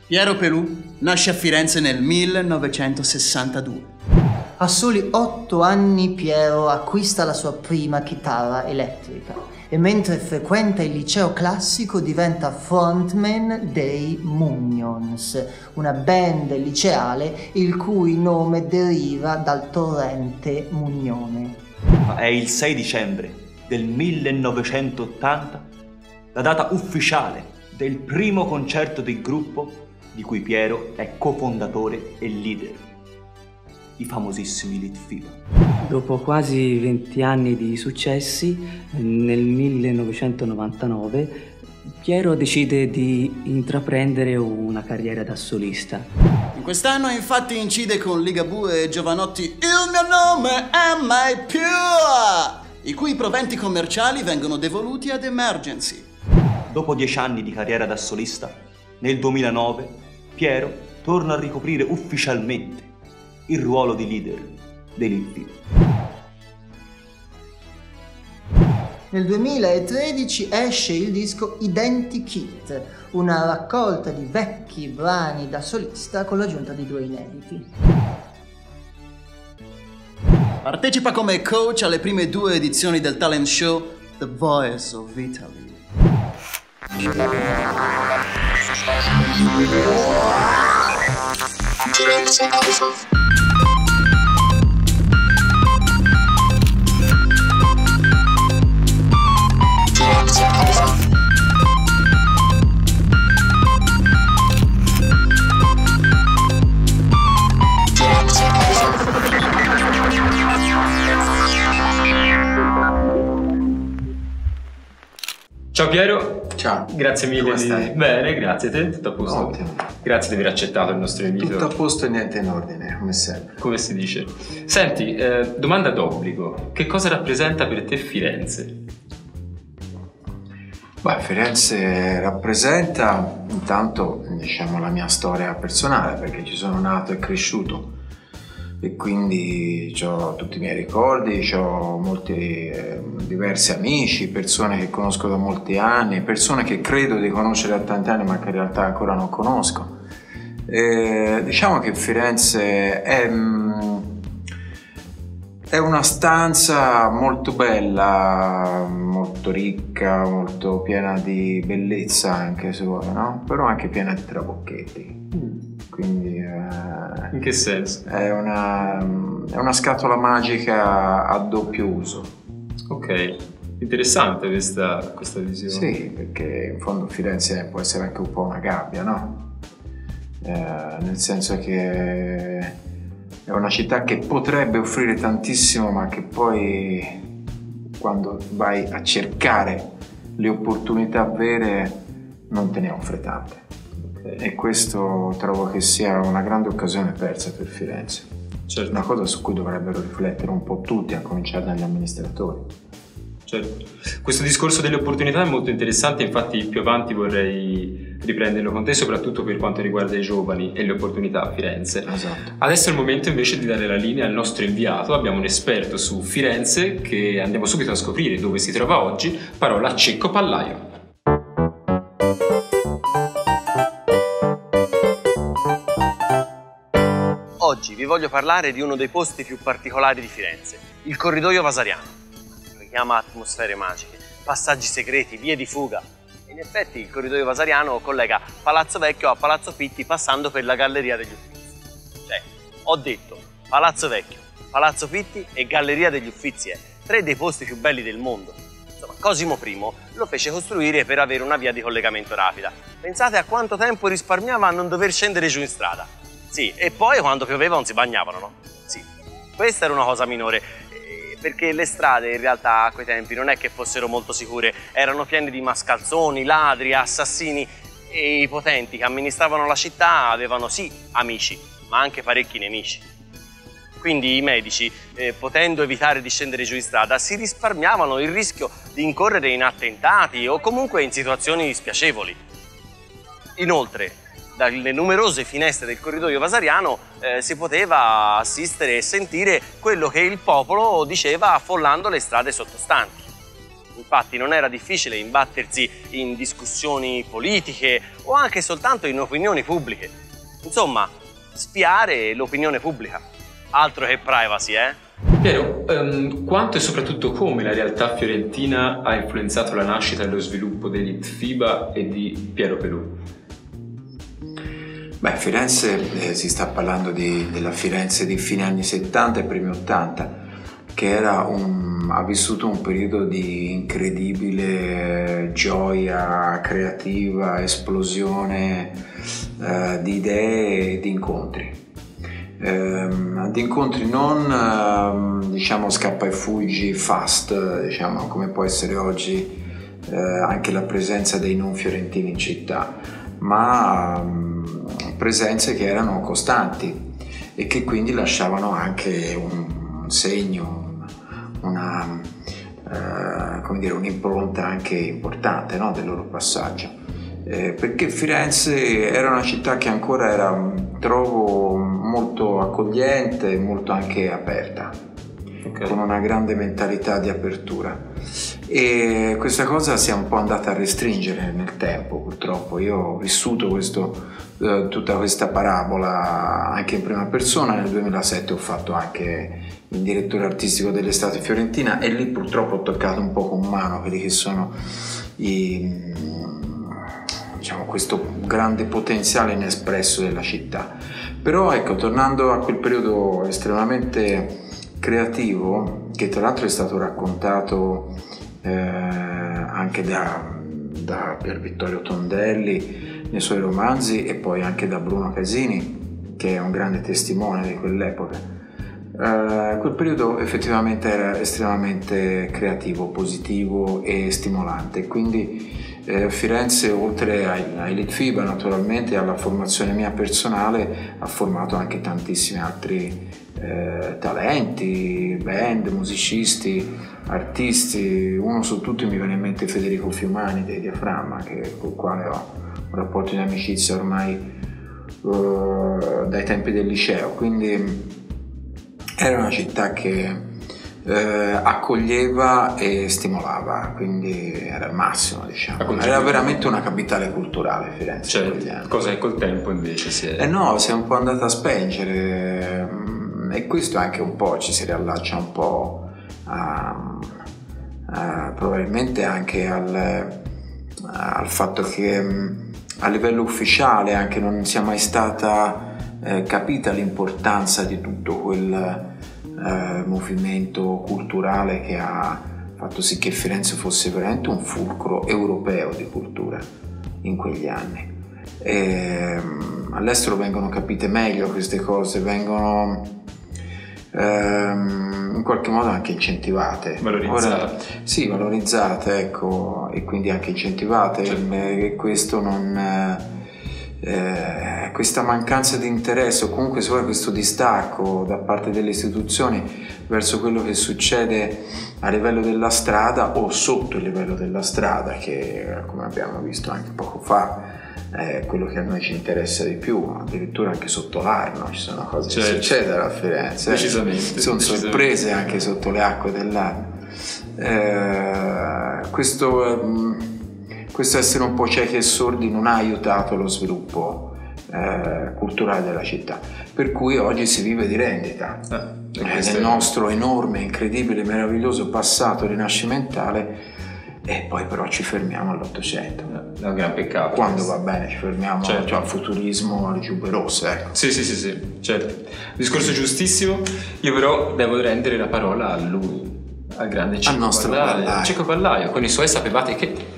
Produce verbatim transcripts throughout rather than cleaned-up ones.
Piero Pelù nasce a Firenze nel millenovecentosessantadue. A soli otto anni Piero acquista la sua prima chitarra elettrica e mentre frequenta il liceo classico diventa frontman dei Munions, una band liceale il cui nome deriva dal torrente Mugnone. È il sei dicembre del millenovecentottanta la data ufficiale del primo concerto del gruppo di cui Piero è cofondatore e leader, i famosissimi Litfiba. Dopo quasi venti anni di successi, nel millenovecentonovantanove Piero decide di intraprendere una carriera da solista. In quest'anno infatti incide con Ligabue e Giovanotti Il mio nome è Mai Pure, i cui proventi commerciali vengono devoluti ad Emergency. Dopo dieci anni di carriera da solista, nel duemilanove Piero torna a ricoprire ufficialmente il ruolo di leader dei Litfiba. Nel duemilatredici esce il disco Identikit, una raccolta di vecchi brani da solista con l'aggiunta di due inediti. Partecipa come coach alle prime due edizioni del talent show The Voice of Italy. Ciao Piero. Ciao. Grazie mille. Come di... stai? Bene, grazie a te, tutto a posto. Ottimo. Grazie di aver accettato il nostro invito. Tutto a posto e niente in ordine, come sempre. Come si dice. Senti, eh, domanda d'obbligo. Che cosa rappresenta per te Firenze? Beh, Firenze rappresenta intanto, diciamo, la mia storia personale, perché ci sono nato e cresciuto e quindi ho tutti i miei ricordi, ho molti eh, diversi amici, persone che conosco da molti anni, persone che credo di conoscere da tanti anni ma che in realtà ancora non conosco. E diciamo che Firenze è, è una stanza molto bella, molto ricca, molto piena di bellezza anche se vuoi, no? Però anche piena di trabocchetti. Quindi eh, in che senso? È una, è una scatola magica a doppio uso. Ok, interessante questa, questa visione. Sì, perché in fondo Firenze può essere anche un po' una gabbia, no? Eh, nel senso che è una città che potrebbe offrire tantissimo, ma che poi quando vai a cercare le opportunità vere non te ne offre tante. E questo trovo che sia una grande occasione persa per Firenze. Certo. Una cosa su cui dovrebbero riflettere un po' tutti, a cominciare dagli amministratori. Certo. Questo discorso delle opportunità è molto interessante, infatti più avanti vorrei riprenderlo con te, soprattutto per quanto riguarda i giovani e le opportunità a Firenze. Esatto. Adesso è il momento invece di dare la linea al nostro inviato. Abbiamo un esperto su Firenze che andiamo subito a scoprire dove si trova oggi. Parola a Cecco Pallaio. Oggi vi voglio parlare di uno dei posti più particolari di Firenze, il corridoio vasariano. Si chiama atmosfere magiche, passaggi segreti, vie di fuga. E in effetti il corridoio vasariano collega Palazzo Vecchio a Palazzo Pitti passando per la Galleria degli Uffizi. Cioè, ho detto Palazzo Vecchio, Palazzo Pitti e Galleria degli Uffizi, eh, tre dei posti più belli del mondo. Insomma, Cosimo primo lo fece costruire per avere una via di collegamento rapida. Pensate a quanto tempo risparmiava a non dover scendere giù in strada. Sì, e poi quando pioveva non si bagnavano, no? Sì, questa era una cosa minore, eh, perché le strade in realtà a quei tempi non è che fossero molto sicure, erano piene di mascalzoni, ladri, assassini e i potenti che amministravano la città avevano sì amici, ma anche parecchi nemici. Quindi i medici, eh, potendo evitare di scendere giù in strada, si risparmiavano il rischio di incorrere in attentati o comunque in situazioni spiacevoli. Inoltre, dalle numerose finestre del corridoio vasariano eh, si poteva assistere e sentire quello che il popolo diceva affollando le strade sottostanti. Infatti non era difficile imbattersi in discussioni politiche o anche soltanto in opinioni pubbliche. Insomma, spiare l'opinione pubblica. Altro che privacy, eh? Piero, um, quanto e soprattutto come la realtà fiorentina ha influenzato la nascita e lo sviluppo di Litfiba e di Piero Pelù? Beh, Firenze, eh, si sta parlando di, della Firenze di fine anni settanta e primi ottanta, che era un, ha vissuto un periodo di incredibile gioia creativa, esplosione eh, di idee e di incontri. Eh, di incontri non eh, diciamo scappa e fuggi fast, diciamo, come può essere oggi eh, anche la presenza dei non fiorentini in città, ma mh, presenze che erano costanti e che quindi lasciavano anche un, un segno, una, eh, come dire, un'impronta anche importante, no, del loro passaggio. Eh, perché Firenze era una città che ancora era, trovo, molto accogliente, molto anche aperta, okay, con una grande mentalità di apertura, e questa cosa si è un po' andata a restringere nel tempo, purtroppo. Io ho vissuto questo, eh, tutta questa parabola anche in prima persona. Nel duemilasette ho fatto anche il direttore artistico dell'Estate Fiorentina e lì purtroppo ho toccato un po' con mano quelli che sono i, diciamo, questo grande potenziale inespresso della città. Però ecco, tornando a quel periodo estremamente creativo, che tra l'altro è stato raccontato eh, anche da, da Pier Vittorio Tondelli nei suoi romanzi e poi anche da Bruno Casini, che è un grande testimone di quell'epoca. Uh, quel periodo effettivamente era estremamente creativo, positivo e stimolante, quindi eh, Firenze, oltre ai, ai Litfiba naturalmente, alla formazione mia personale, ha formato anche tantissimi altri eh, talenti, band, musicisti, artisti. Uno su tutti mi viene in mente Federico Fiumani dei Diaframma, che, con il quale ho un rapporto di amicizia ormai uh, dai tempi del liceo, quindi era una città che eh, accoglieva e stimolava, quindi era il massimo, diciamo. Era veramente una capitale culturale Firenze. Certo, cosa che col tempo invece si è... Eh no, si è un po' andata a spengere, e questo anche un po' ci si riallaccia un po' a, a, probabilmente anche al, al fatto che a livello ufficiale anche non sia mai stata Eh, capita l'importanza di tutto quel eh, movimento culturale che ha fatto sì che Firenze fosse veramente un fulcro europeo di cultura in quegli anni. E, all'estero vengono capite meglio queste cose, vengono ehm, in qualche modo anche incentivate, valorizzate. Ora, sì, valorizzate, ecco, e quindi anche incentivate. Certo. E questo non Eh, questa mancanza di interesse o comunque solo questo distacco da parte delle istituzioni verso quello che succede a livello della strada o sotto il livello della strada, che come abbiamo visto anche poco fa è quello che a noi ci interessa di più, addirittura anche sotto l'Arno ci sono cose, certo, che succedono a Firenze, decisamente, sono decisamente. sorprese anche sotto le acque dell'Arno. Eh, questo Questo essere un po' ciechi e sordi non ha aiutato lo sviluppo eh, culturale della città, per cui oggi si vive di rendita eh, nel nostro enorme, incredibile, meraviglioso passato rinascimentale, e poi però ci fermiamo all'Ottocento. È un gran peccato. Quando va bene ci fermiamo, certo, cioè, al futurismo, alle giubbe rosse, ecco. Sì, sì, sì, sì, certo. Discorso giustissimo. Io però devo rendere la parola a lui, al grande Cecco Pallaio. Cecco Pallaio, con i suoi Sapevate che...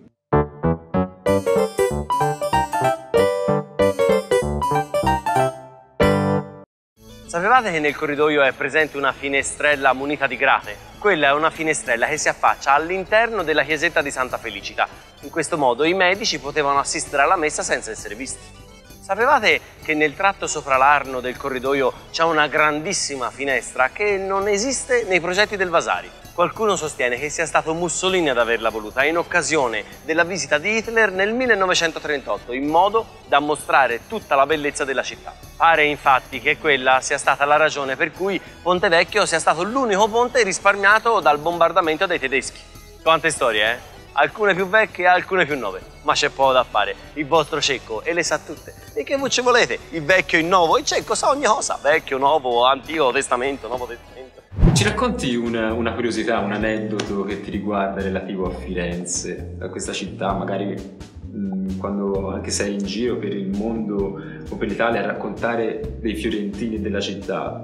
Sapevate che nel corridoio è presente una finestrella munita di grate? Quella è una finestrella che si affaccia all'interno della chiesetta di Santa Felicita. In questo modo i medici potevano assistere alla messa senza essere visti. Sapevate che nel tratto sopra l'Arno del corridoio c'è una grandissima finestra che non esiste nei progetti del Vasari? Qualcuno sostiene che sia stato Mussolini ad averla voluta in occasione della visita di Hitler nel millenovecentotrentotto, in modo da mostrare tutta la bellezza della città. Pare infatti che quella sia stata la ragione per cui Ponte Vecchio sia stato l'unico ponte risparmiato dal bombardamento dei tedeschi. Quante storie, eh? Alcune più vecchie e alcune più nuove. Ma c'è poco da fare. Il vostro cecco e le sa tutte. E che voi ci volete? Il vecchio, il nuovo. Il cecco sa ogni cosa. Vecchio, nuovo, antico, testamento, nuovo testamento. Ci racconti una, una curiosità, un aneddoto che ti riguarda relativo a Firenze, a questa città, magari mh, quando anche sei in giro per il mondo o per l'Italia a raccontare dei fiorentini e della città?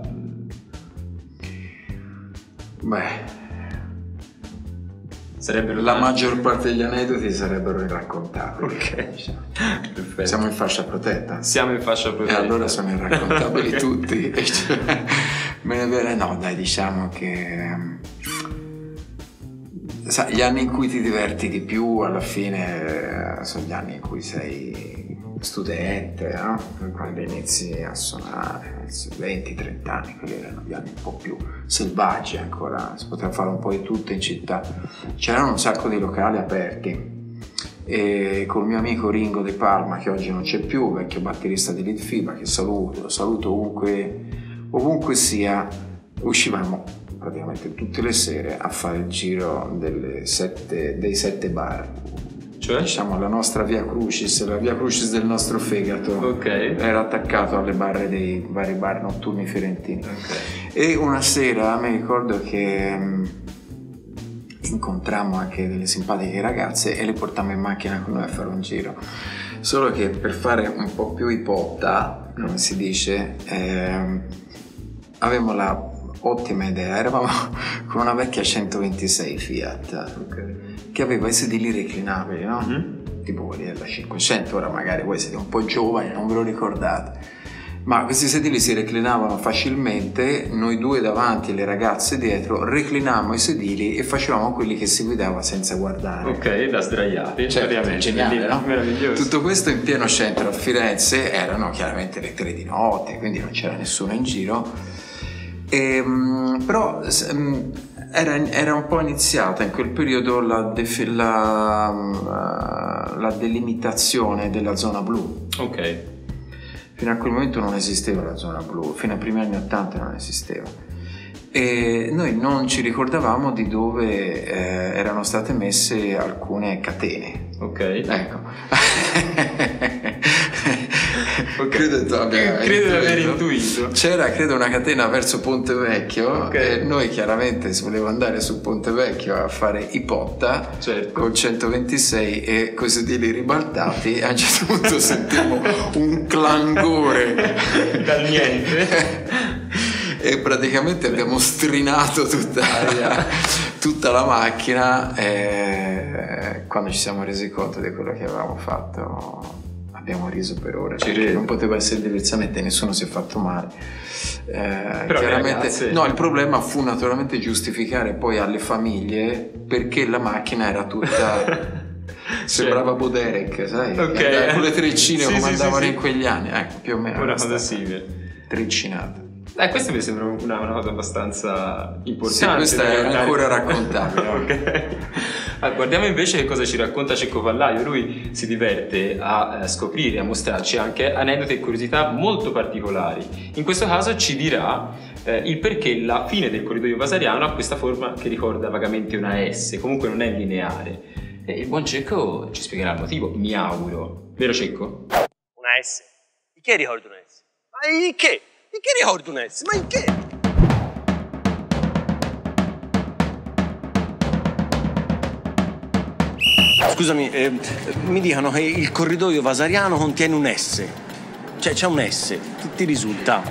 Beh, sarebbero la tanti. maggior parte degli aneddoti sarebbero irraccontabili. Ok, diciamo. Perfetto. Siamo in fascia protetta. Siamo in fascia E protetta. allora sono irraccontabili Ok. tutti. E cioè, me ne viene, no, dai, diciamo che sai, gli anni in cui ti diverti di più alla fine eh, sono gli anni in cui sei studente, no? Quando inizi a suonare, venti trenta anni, quelli erano gli anni un po' più selvaggi ancora, si poteva fare un po' di tutto in città. C'erano un sacco di locali aperti. E col mio amico Ringo De Palma, che oggi non c'è più, vecchio batterista di Litfiba, che saluto, saluto ovunque, ovunque sia, uscivamo praticamente tutte le sere a fare il giro delle sette, dei sette bar. Cioè? Diciamo la nostra via Crucis, la via Crucis del nostro fegato, Ok. era attaccato alle barre dei vari bar notturni fiorentini. Ok. E una sera mi ricordo che mh, incontrammo anche delle simpatiche ragazze e le portammo in macchina con noi a fare un giro. Solo che per fare un po' più ipotta, come si dice, ehm, avevamo la ottima idea, eravamo con una vecchia centoventisei Fiat, Ok. che aveva i sedili reclinabili, no? Mhm. Tipo quelli della cinquecento, ora magari voi siete un po' giovani, non ve lo ricordate. Ma questi sedili si reclinavano facilmente, noi due davanti e le ragazze dietro reclinavamo i sedili e facevamo quelli che si guidava senza guardare. Ok, da sdraiati. Certo, praticamente. geniale, Belli- no? Meraviglioso. Tutto questo in pieno centro a Firenze, erano chiaramente le tre di notte, quindi non c'era nessuno in giro. E, mh, però s- mh, era, era un po' iniziata in quel periodo la, defi- la, mh, la delimitazione della zona blu. Ok. Fino a quel momento non esisteva la zona blu, fino ai primi anni ottanta non esisteva. E noi non ci ricordavamo di dove eh, erano state messe alcune catene. Ok. Ecco. Ok. Credo tu abbia Credo di aver intuito. intuito. C'era credo una catena verso Ponte Vecchio Ok. e noi chiaramente si voleva andare su Ponte Vecchio a fare ipotta Certo. con centoventisei e coi sedili ribaltati e a un certo punto sentimmo un clangore Dal niente. e praticamente abbiamo strinato tutta, tutta la macchina e quando ci siamo resi conto di quello che avevamo fatto abbiamo riso per ore, Ci perché credo. non poteva essere diversamente, nessuno si è fatto male. Eh, Però le chiaramente, ragazze- no, il problema fu naturalmente giustificare poi alle famiglie perché la macchina era tutta sembrava Boderek, sai? Ok. Che andava con le treccine Sì, come sì, andavano sì, sì. in quegli anni, ecco, più o meno Una era cosa stata simile. triccinata. Eh, questa mi sembra una, una cosa abbastanza importante. Sì, questa da è ricordare. ancora raccontabile. Ok. Allora, guardiamo invece che cosa ci racconta Cecco Pallaio. Lui si diverte a eh, scoprire, a mostrarci anche aneddoti e curiosità molto particolari. In questo caso ci dirà eh, il perché la fine del corridoio vasariano ha questa forma che ricorda vagamente una S, comunque non è lineare. E il buon Cecco ci spiegherà il motivo, mi auguro. Vero Cecco? Una S. Di che ricordo una S? Ma di che? Di che ricordo una S? Ma in che? Scusami, eh, mi dicono che il corridoio vasariano contiene un S. Cioè c'è un S, ti, ti risulta?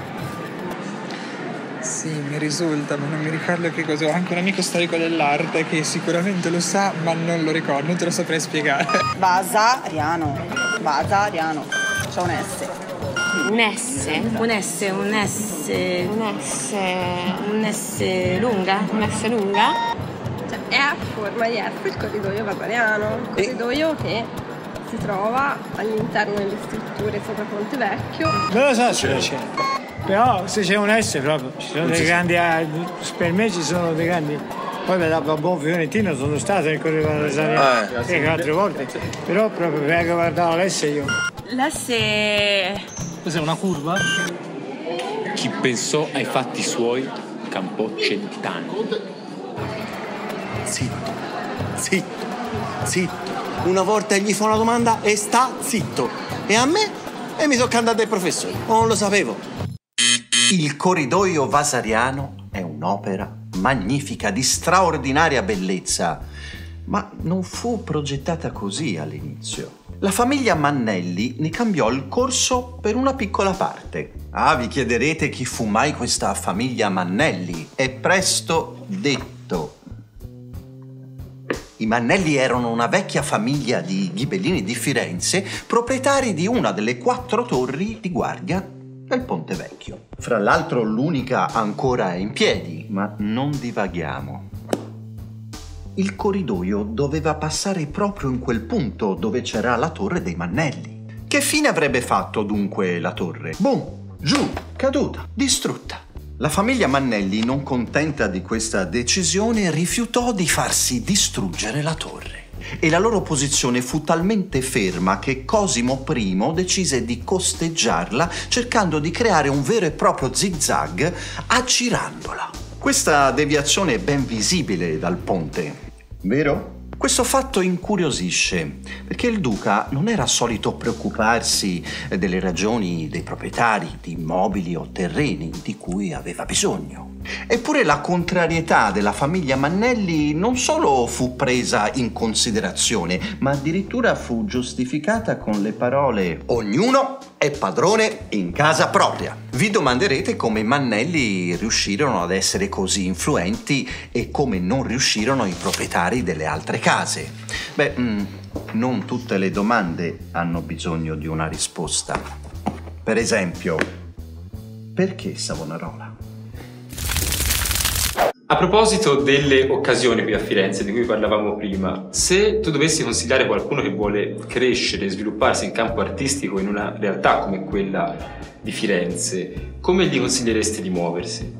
Sì, mi risulta, ma non mi ricordo che cosa. Ho anche un amico storico dell'arte che sicuramente lo sa, ma non lo ricordo, non te lo saprei spiegare. Vasariano. Vasariano. C'è un S. Un S? Un S, un S. Un S. Un S lunga? Un S lunga? Cioè, è a forma di F il corridoio vasariano, il corridoio che si trova all'interno delle strutture sopra Ponte Vecchio. Non lo so se c'è, però se c'è un S proprio, ci sono dei grandi, per me ci sono dei grandi, poi da buon fiorentino sono stato nel corridoio vasariano Eh. sì, altre volte, però proprio per guardare l'S io. L'S... Cos'è, una curva? Chi pensò ai fatti suoi campò cent'anni. Zitto, zitto, zitto. Una volta gli fa una domanda e sta zitto. E a me? E mi tocca andare dal professore. Non lo sapevo. Il corridoio vasariano è un'opera magnifica, di straordinaria bellezza, ma non fu progettata così all'inizio. La famiglia Mannelli ne cambiò il corso per una piccola parte. Ah, vi chiederete chi fu mai questa famiglia Mannelli? È presto detto. I Mannelli erano una vecchia famiglia di ghibellini di Firenze, proprietari di una delle quattro torri di guardia del Ponte Vecchio. Fra l'altro l'unica ancora in piedi, ma non divaghiamo. Il corridoio doveva passare proprio in quel punto dove c'era la torre dei Mannelli. Che fine avrebbe fatto dunque la torre? Boom! Giù! Caduta! Distrutta! La famiglia Mannelli, non contenta di questa decisione, rifiutò di farsi distruggere la torre. E la loro posizione fu talmente ferma che Cosimo I decise di costeggiarla, cercando di creare un vero e proprio zigzag aggirandola. Questa deviazione è ben visibile dal ponte, vero? Questo fatto incuriosisce, perché il duca non era solito preoccuparsi delle ragioni dei proprietari di immobili o terreni di cui aveva bisogno. Eppure la contrarietà della famiglia Mannelli non solo fu presa in considerazione, ma addirittura fu giustificata con le parole «Ognuno è padrone in casa propria». Vi domanderete come i Mannelli riuscirono ad essere così influenti e come non riuscirono i proprietari delle altre case. Beh, mh, non tutte le domande hanno bisogno di una risposta. Per esempio, perché Savonarola? A proposito delle occasioni qui a Firenze di cui parlavamo prima, se tu dovessi consigliare qualcuno che vuole crescere e svilupparsi in campo artistico in una realtà come quella di Firenze, come gli consiglieresti di muoversi?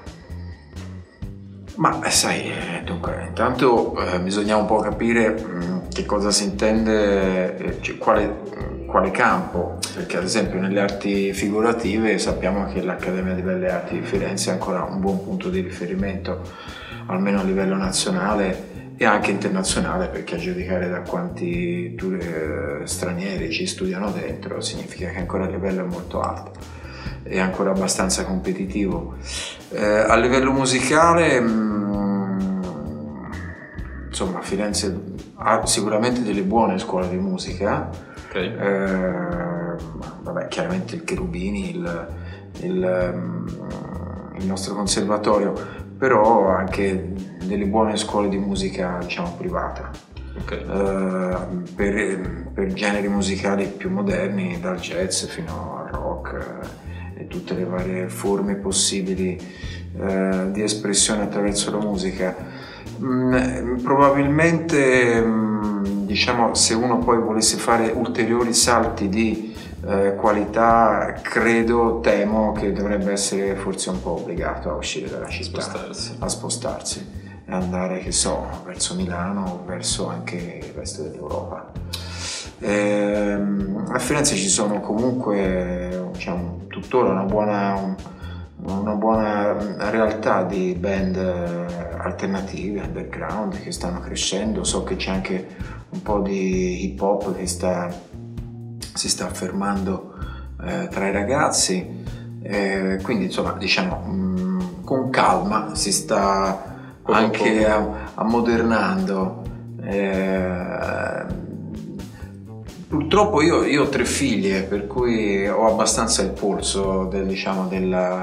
Ma sai, dunque, intanto eh, bisogna un po' capire mh, che cosa si intende, eh, cioè, quale, quale campo, perché ad esempio nelle arti figurative sappiamo che l'Accademia di Belle Arti di Firenze è ancora un buon punto di riferimento, almeno a livello nazionale e anche internazionale, perché a giudicare da quanti eh, stranieri ci studiano dentro significa che ancora il livello è molto alto. È ancora abbastanza competitivo. Eh, a livello musicale, mh, insomma, Firenze ha sicuramente delle buone scuole di musica. Okay. Eh, vabbè, chiaramente il Cherubini, il, il, il nostro conservatorio, però anche delle buone scuole di musica, diciamo, privata. Okay. Eh, per, per generi musicali più moderni, dal jazz fino al rock. E tutte le varie forme possibili eh, di espressione attraverso la musica. Mm, probabilmente, mm, diciamo, se uno poi volesse fare ulteriori salti di eh, qualità, credo, temo che dovrebbe essere forse un po' obbligato a uscire dalla città, spostarsi. a spostarsi e andare, che so, verso Milano o verso anche il resto dell'Europa. Eh, a Firenze ci sono comunque, diciamo, tuttora una buona, una buona realtà di band alternative, underground, che stanno crescendo. So che c'è anche un po' di hip hop che sta, si sta affermando eh, tra i ragazzi, eh, quindi insomma, diciamo, mh, con calma si sta anche ammodernando. Eh, Purtroppo io, io ho tre figlie, per cui ho abbastanza il polso del, diciamo, del,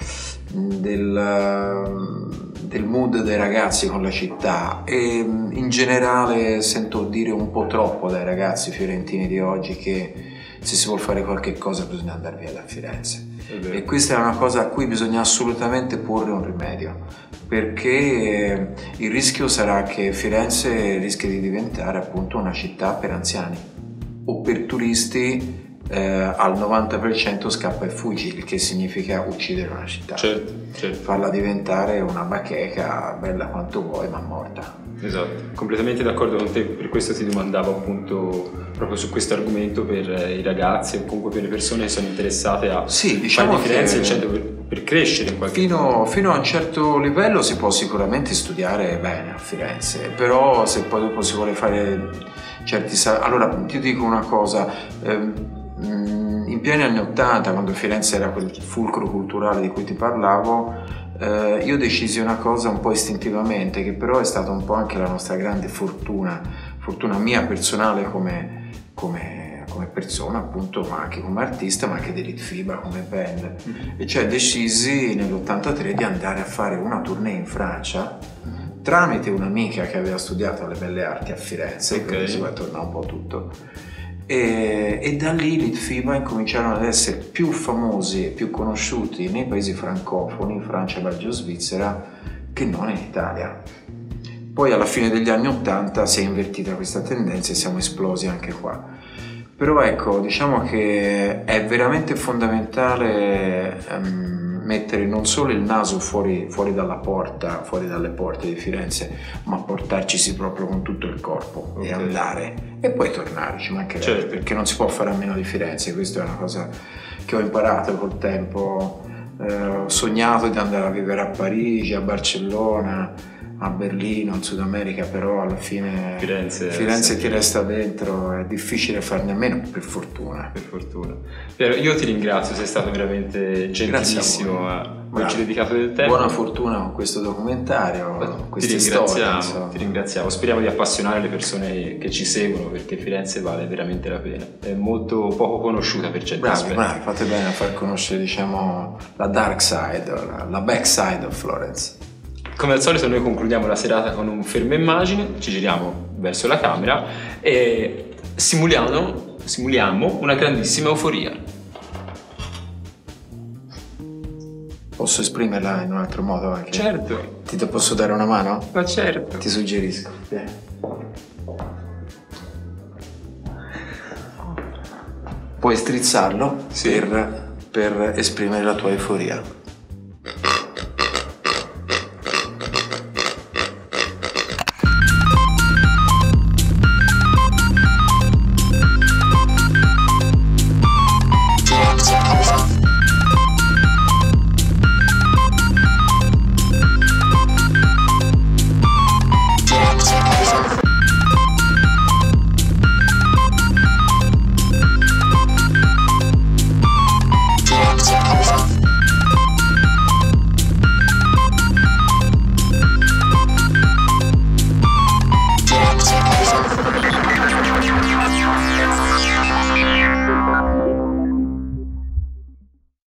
del, del mood dei ragazzi con la città, e in generale sento dire un po' troppo dai ragazzi fiorentini di oggi che se si vuol fare qualche cosa bisogna andare via da Firenze. E questa è una cosa a cui bisogna assolutamente porre un rimedio, perché il rischio sarà che Firenze rischia di diventare appunto una città per anziani o per turisti eh, al novanta per cento scappa e fuggi, il che significa uccidere una città. Certo, certo. Farla diventare una bacheca bella quanto vuoi, ma morta. Esatto, completamente d'accordo con te, per questo ti domandavo appunto proprio su questo argomento per i ragazzi o comunque per le persone che sono interessate a sì, diciamo fare differenze che per, per crescere in qualche fino, modo. Fino a un certo livello si può sicuramente studiare bene a Firenze, però se poi dopo si vuole fare certi salti... Allora, ti dico una cosa, ehm, in pieni anni ottanta, quando Firenze era quel fulcro culturale di cui ti parlavo, Uh, io decisi una cosa un po' istintivamente, che però è stata un po' anche la nostra grande fortuna, fortuna mia personale come, come, come persona appunto, ma anche come artista, ma anche dell'Itfiba come band. Mm-hmm. E cioè decisi nell'ottantatré di andare a fare una tournée in Francia tramite un'amica che aveva studiato alle Belle Arti a Firenze, okay. Quindi si va a tornare un po' tutto. E, e da lì l'Itfiba incominciarono ad essere più famosi e più conosciuti nei paesi francofoni, Francia, Belgio, Svizzera, che non in Italia. Poi alla fine degli anni Ottanta si è invertita questa tendenza e siamo esplosi anche qua. Però ecco, diciamo che è veramente fondamentale um, mettere non solo il naso fuori, fuori dalla porta, fuori dalle porte di Firenze, ma portarcisi proprio con tutto il corpo, okay. E andare e poi tornare, ci mancherebbe, certo. Perché non si può fare a meno di Firenze, questa è una cosa che ho imparato col tempo. Eh, ho sognato di andare a vivere a Parigi, a Barcellona, a Berlino, in Sud America, però alla fine Firenze, Firenze ti resta dentro, è difficile farne a meno, per fortuna. Per fortuna. Piero, io ti ringrazio, sei stato veramente gentilissimo a averci dedicato del tempo. Buona fortuna con questo documentario, con queste ti ringraziamo, storie. Ti ringraziamo, speriamo di appassionare le persone che ci seguono, perché Firenze vale veramente la pena, è molto poco conosciuta per certi bravi, aspetti. Bravi, fate bene a far conoscere, diciamo, la dark side, la, la back side of Florence. Come al solito noi concludiamo la serata con un fermo immagine, ci giriamo verso la camera e simuliamo, simuliamo una grandissima euforia. Posso esprimerla in un altro modo anche? Certo. Ti posso dare una mano? Ma certo. Ti suggerisco. Vieni. Puoi strizzarlo, sì. per, per esprimere la tua euforia.